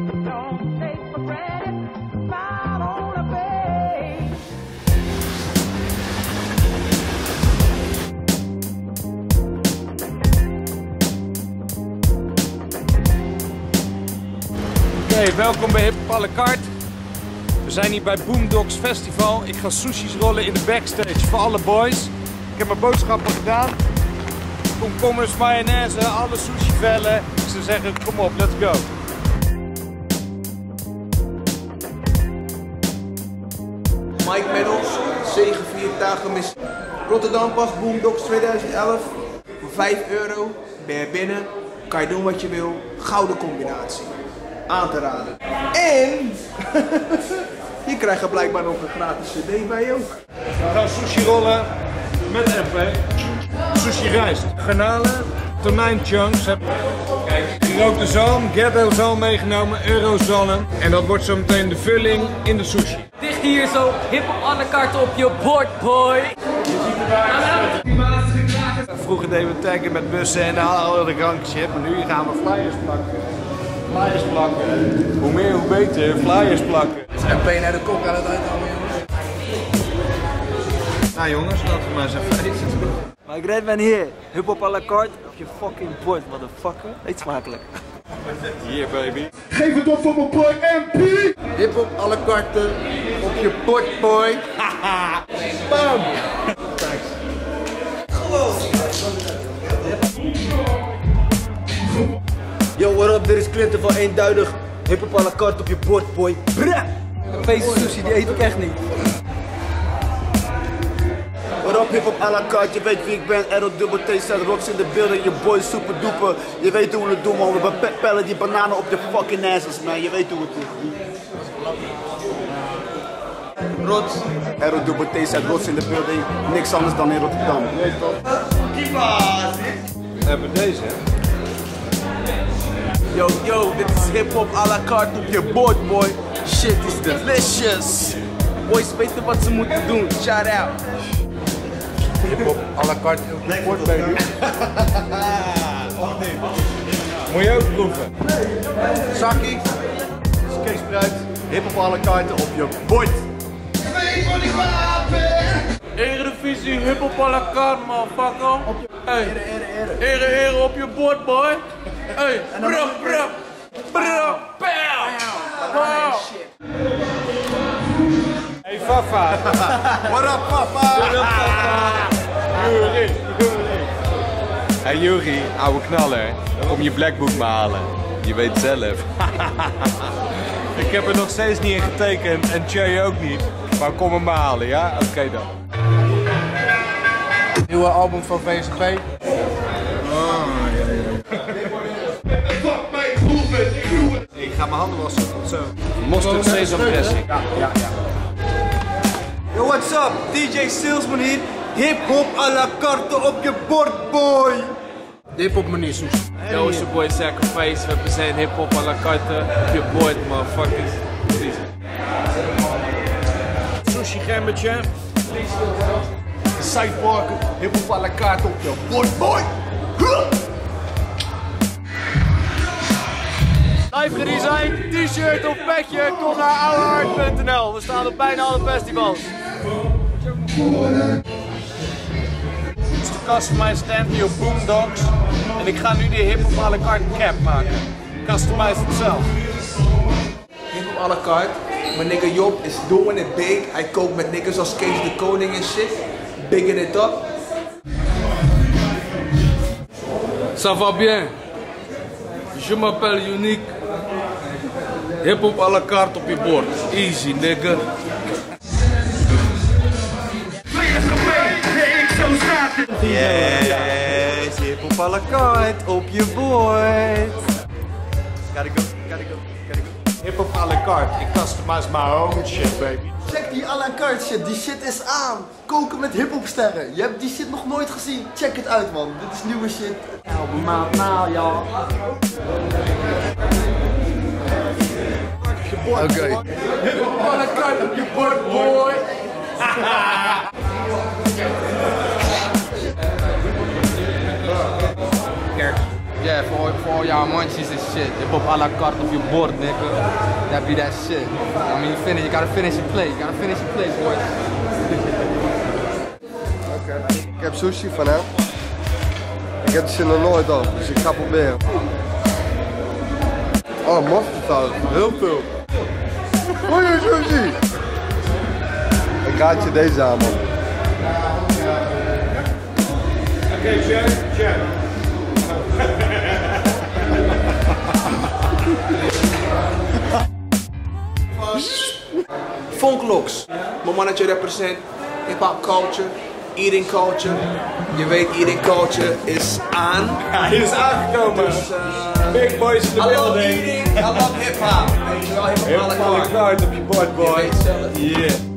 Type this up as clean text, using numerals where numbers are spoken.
Oké, welkom bij Hip Hop à la carte. We zijn hier bij Boomdogs Festival. Ik ga sushi's rollen in de backstage voor alle boys. Ik heb mijn boodschappen gedaan. Komkommers, mayonaise, alle sushi vellen. Ik zou zeggen, kom op, let's go. Mike Medals, zegevierd dagen Rotterdam Pas Boomdogs 2011. Voor €5 ben je binnen, kan je doen wat je wil. Gouden combinatie. Aan te raden. En je krijgt er blijkbaar nog een gratis CD bij ook. We gaan sushi rollen met MP. Sushi rijst, garnalen, tonijnchunks. Kijk, gerookte zalm, ghetto zalm meegenomen, eurozalm. En dat wordt zo meteen de vulling in de sushi. Dicht hier zo, hip hop à la carte op je bord, boy. Vroeger deden we taggen met bussen en al de krank shit, maar nu gaan we flyers plakken. Flyers plakken. Hoe meer, hoe beter. Flyers plakken. MP naar de kop aan het uithalen, jongens. Nou jongens, laten we maar eens even eten. Maar ik red ben hier, hip hop à la carte op je fucking bord, motherfucker. Eet smakelijk. Hier baby. Geef het op voor mijn boy MP! Hip hop à la carte op je bord, boy. Bam! Thanks. Yo, what up? Dit is Clinton van Eenduidig. Hip hop à la carte op je bord, boy. Deze sushi, die eet ik echt niet. What up, hip hop à la carte? Je weet wie ik ben. R.O.T. staat rocks in de beelden. Je boy super duper. Je weet hoe we het doen, man. We pellen die bananen op je fucking asses, man. Je weet hoe het is. Rots. R.O.T. staat rocks in de beelding. Niks anders dan in Rotterdam. We hebben deze. Yo, dit is hip hop à la carte op je bord, boy. Shit is delicious. Boys weten wat ze moeten doen. Shout out. Hip hop à la carte op je bord, baby. Moet je ook proeven. Zakkie, Kees Spruit, hip hop à la carte op je bord. Eredivisie, hip hop à la carte, motherfucker. Hey, ere op je bord, boy. Hey, bro, pow. Hey Fafa. What up, papa? Juri. Hey Juri, ouwe knaller. Kom je blackbook maar halen. Je weet zelf. Ik heb er nog steeds niet in getekend en Tjeu ook niet. Maar kom hem maar halen, ja? Oké dan. Nieuwe album van VSP. Ik ga mijn handen wassen. Zo. Mosterd sesam dressing. Ja. Yo, what's up? DJ Salesman hier. Hip hop à la carte op je bord, boy. Hip hop meneer Soes. Yo, it's your boy Sacrifice. We represent hip hop à la carte op je bord, motherfuckers. Sushi gembertje. Sidepark, hip hop à la carte op je bord, boy. Live gedesigned, t-shirt of petje, kom naar ouwehard.nl. We staan op bijna alle festivals. Dit is de customized stand hier op Boomdogs. En ik ga nu die hip hop à la carte cap maken. Customize het zelf. Hip hop à la carte. Mijn nigga Job is doing it big. Hij kookt met niggas als Kees de Koning en shit. Bigging it up. Ça va bien. Je m'appelle Unique. Hip hop à la carte op je bord. Easy, nigga. Yes, hip hop à la carte op je bord. Gotta go. Hip hop à la carte. Ik customize my own shit, baby. Check die à la carte shit, die shit is aan. Koken met hip-hop sterren. Je hebt die shit nog nooit gezien. Check het uit, man. Dit is nieuwe shit. Album, ja. Oké. Hip hop à la carte op je bord, boy. Ja, voor for all y'all munchies and shit. Hip-hop à la carte op je bord, nigga. That be that shit. I mean, you gotta finish your plate. You gotta finish your plate, boys. Oké. Ik heb sushi van hem. Ik heb ze nog nooit op, dus ik ga proberen. Oh, mosterdsaus. Heel veel. Goeie sushi. Ik raad je deze aan, man. Oké, chef. Funklocks. Mijn mannetje represent hip-hop culture, eating culture. Je weet, eating culture is aan. Ja, hij is aangekomen. Dus, Big boys in the I love building. eating, I love hip-hop. Weet je wel, hip-hop à la Hip-hop à la carte. carte op je bord, boy. Je weet zelf. Yeah.